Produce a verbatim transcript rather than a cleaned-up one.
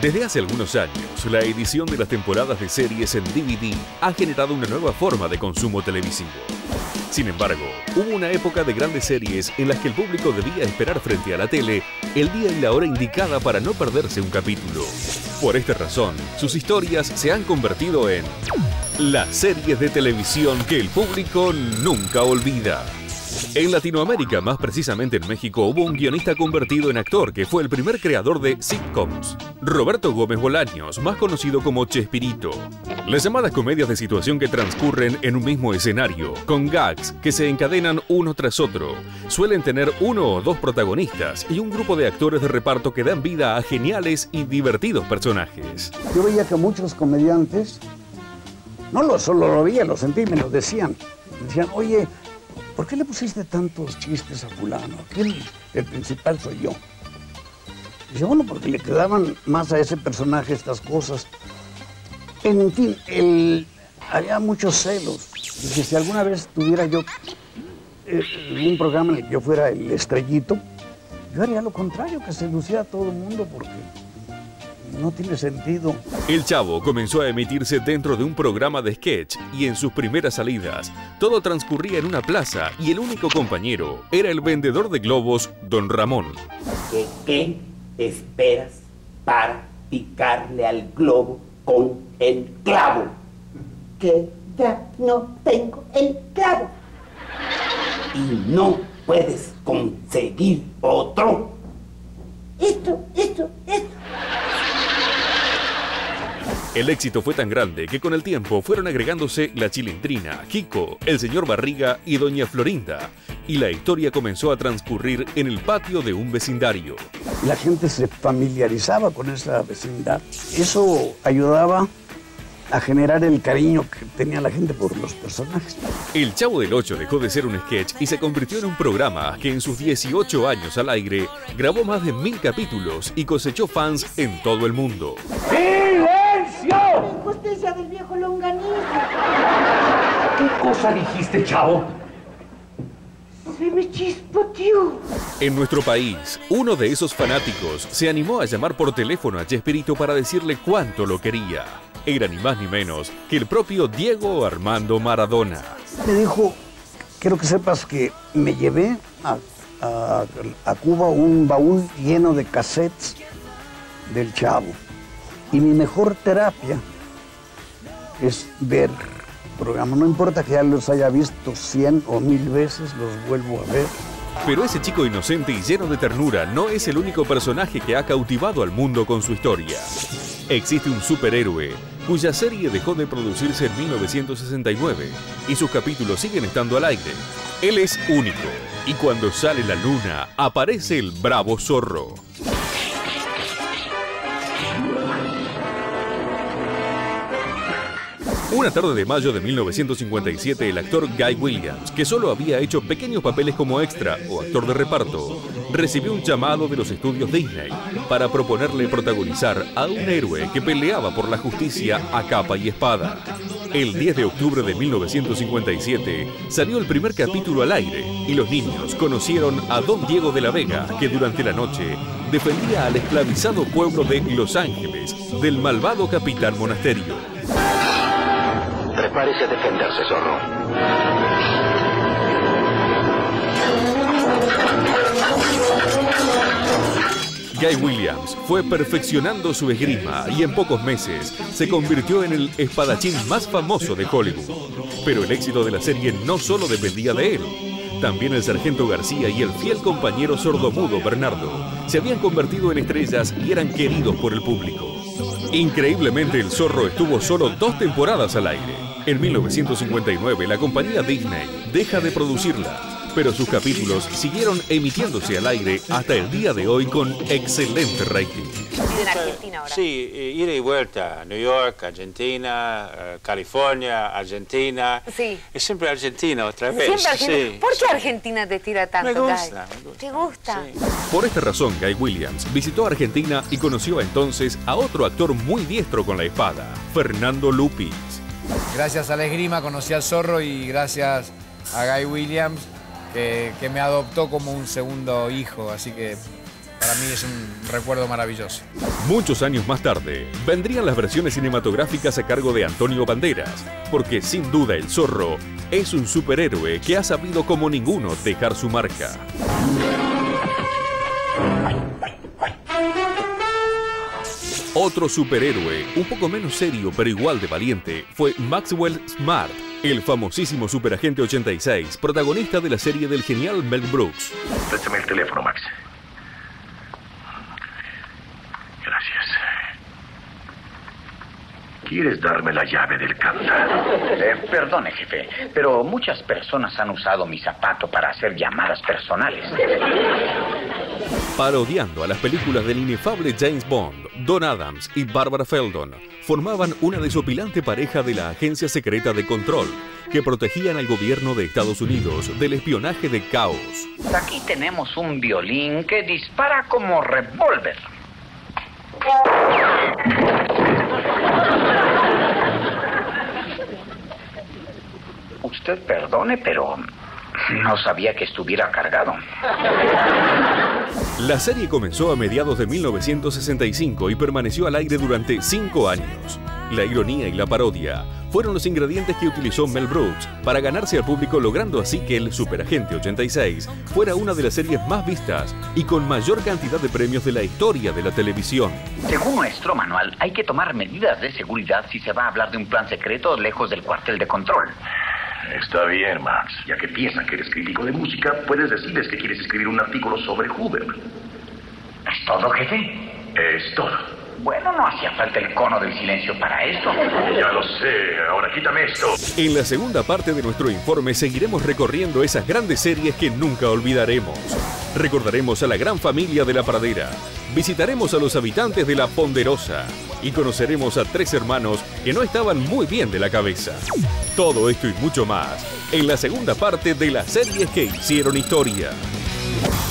Desde hace algunos años, la edición de las temporadas de series en D V D ha generado una nueva forma de consumo televisivo. Sin embargo, hubo una época de grandes series en las que el público debía esperar frente a la tele el día y la hora indicada para no perderse un capítulo. Por esta razón, sus historias se han convertido en las series de televisión que el público nunca olvida. En Latinoamérica, más precisamente en México, hubo un guionista convertido en actor que fue el primer creador de sitcoms, Roberto Gómez Bolaños, más conocido como Chespirito. Las llamadas comedias de situación que transcurren en un mismo escenario, con gags que se encadenan uno tras otro, suelen tener uno o dos protagonistas y un grupo de actores de reparto que dan vida a geniales y divertidos personajes. Yo veía que muchos comediantes, no lo, solo lo veía, lo sentí, me lo decían. Me decían, oye, ¿por qué le pusiste tantos chistes a fulano? Aquel, el principal soy yo. Dice, bueno, porque le quedaban más a ese personaje estas cosas. En fin, el, había muchos celos. Dice, si alguna vez tuviera yo eh, un programa en el que yo fuera el estrellito, yo haría lo contrario, que se luciera a todo el mundo, porque no tiene sentido. El Chavo comenzó a emitirse dentro de un programa de sketch y en sus primeras salidas todo transcurría en una plaza y el único compañero era el vendedor de globos, Don Ramón. ¿Qué, qué esperas para picarle al globo con el clavo? Que ya no tengo el clavo y no puedes conseguir otro. Esto, esto, esto. El éxito fue tan grande que con el tiempo fueron agregándose la Chilindrina, Kiko, el señor Barriga y doña Florinda, y la historia comenzó a transcurrir en el patio de un vecindario. La gente se familiarizaba con esa vecindad. Eso ayudaba a generar el cariño que tenía la gente por los personajes. El Chavo del Ocho dejó de ser un sketch y se convirtió en un programa que en sus dieciocho años al aire grabó más de mil capítulos y cosechó fans en todo el mundo. La injusticia del viejo longaniza. ¿Qué cosa dijiste, Chavo? Se me chispoteó. En nuestro país, uno de esos fanáticos se animó a llamar por teléfono a Chespirito para decirle cuánto lo quería. Era ni más ni menos que el propio Diego Armando Maradona. Me dijo, quiero que sepas que me llevé a, a, a Cuba un baúl lleno de cassettes del Chavo. Y mi mejor terapia es ver programas. No importa que ya los haya visto cien o mil veces, los vuelvo a ver. Pero ese chico inocente y lleno de ternura no es el único personaje que ha cautivado al mundo con su historia. Existe un superhéroe cuya serie dejó de producirse en mil novecientos sesenta y nueve y sus capítulos siguen estando al aire. Él es único y cuando sale la luna aparece el bravo zorro. Una tarde de mayo de mil novecientos cincuenta y siete, el actor Guy Williams, que solo había hecho pequeños papeles como extra o actor de reparto, recibió un llamado de los estudios Disney para proponerle protagonizar a un héroe que peleaba por la justicia a capa y espada. El diez de octubre de mil novecientos cincuenta y siete salió el primer capítulo al aire y los niños conocieron a Don Diego de la Vega, que durante la noche defendía al esclavizado pueblo de Los Ángeles del malvado Capitán Monasterio. Prepárese a defenderse, zorro. Guy Williams fue perfeccionando su esgrima y en pocos meses se convirtió en el espadachín más famoso de Hollywood. Pero el éxito de la serie no solo dependía de él. También el sargento García y el fiel compañero sordomudo Bernardo se habían convertido en estrellas y eran queridos por el público. Increíblemente, el zorro estuvo solo dos temporadas al aire. En mil novecientos cincuenta y nueve, la compañía Disney deja de producirla, pero sus capítulos siguieron emitiéndose al aire hasta el día de hoy con excelente rating. En Argentina ahora. Sí, ida y vuelta. New York, Argentina, uh, California, Argentina. Sí. Es siempre Argentina otra vez. Siempre Argentina. Sí, ¿Por qué sí. Argentina te tira tanto, Me gusta, Guy? me gusta. ¿Te gusta? Sí. Por esta razón, Guy Williams visitó Argentina y conoció entonces a otro actor muy diestro con la espada, Fernando Lupis. Gracias a la esgrima conocí al zorro y gracias a Guy Williams que, que me adoptó como un segundo hijo, así que para mí es un recuerdo maravilloso. Muchos años más tarde, vendrían las versiones cinematográficas a cargo de Antonio Banderas, porque sin duda el Zorro es un superhéroe que ha sabido como ninguno dejar su marca. Otro superhéroe, un poco menos serio pero igual de valiente, fue Maxwell Smart, el famosísimo superagente ochenta y seis, protagonista de la serie del genial Mel Brooks. Préstame el teléfono, Max. Gracias. ¿Quieres darme la llave del cámara? Eh, perdone, jefe, pero muchas personas han usado mi zapato para hacer llamadas personales. Parodiando a las películas del inefable James Bond, Don Adams y Barbara Feldon formaban una desopilante pareja de la agencia secreta de control que protegían al gobierno de Estados Unidos del espionaje de caos. Aquí tenemos un violín que dispara como revólver. Usted perdone, pero no sabía que estuviera cargado. La serie comenzó a mediados de mil novecientos sesenta y cinco y permaneció al aire durante cinco años. La ironía y la parodia fueron los ingredientes que utilizó Mel Brooks para ganarse al público, logrando así que el Superagente ochenta y seis fuera una de las series más vistas y con mayor cantidad de premios de la historia de la televisión. Según nuestro manual, hay que tomar medidas de seguridad si se va a hablar de un plan secreto lejos del cuartel de control. Está bien, Max. Ya que piensan que eres crítico de música, puedes decirles que quieres escribir un artículo sobre Hoover. ¿Es todo, jefe? Es todo. Bueno, no hacía falta el cono del silencio para esto. Ya lo sé. Ahora quítame esto. En la segunda parte de nuestro informe seguiremos recorriendo esas grandes series que nunca olvidaremos. Recordaremos a la gran familia de la Pradera, visitaremos a los habitantes de la Ponderosa y conoceremos a tres hermanos que no estaban muy bien de la cabeza. Todo esto y mucho más en la segunda parte de las series que hicieron historia.